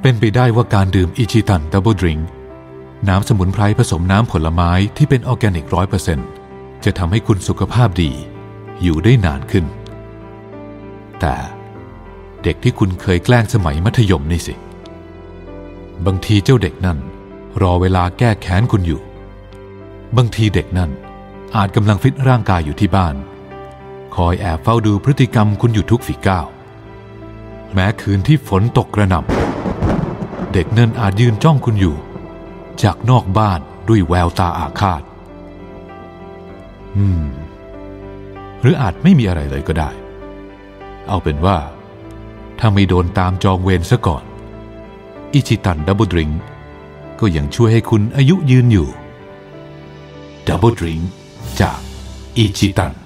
เป็นไปได้ว่าการดื่มอิชิตันดับเบิลดริงก์น้ำสมุนไพรผสมน้ำผลไม้ที่เป็นออร์แกนิก 100% จะทำให้คุณสุขภาพดีอยู่ได้นานขึ้นแต่เด็กที่คุณเคยแกล้งสมัยมัธยมนี่สิบางทีเจ้าเด็กนั่นรอเวลาแก้แค้นคุณอยู่บางทีเด็กนั่นอาจกำลังฟิตร่างกายอยู่ที่บ้านคอยแอบเฝ้าดูพฤติกรรมคุณอยู่ทุกฝีก้าวแม้คืนที่ฝนตกกระหน่ำเด็กนั่นอาจยืนจ้องคุณอยู่จากนอกบ้านด้วยแววตาอาฆาตหรืออาจไม่มีอะไรเลยก็ได้เอาเป็นว่าถ้าไม่โดนตามจองเวรซะก่อนอิชิตันดับเบิลดริงก์ก็ยังช่วยให้คุณอายุยืนอยู่ดับเบิลดริงก์จากอิชิตัน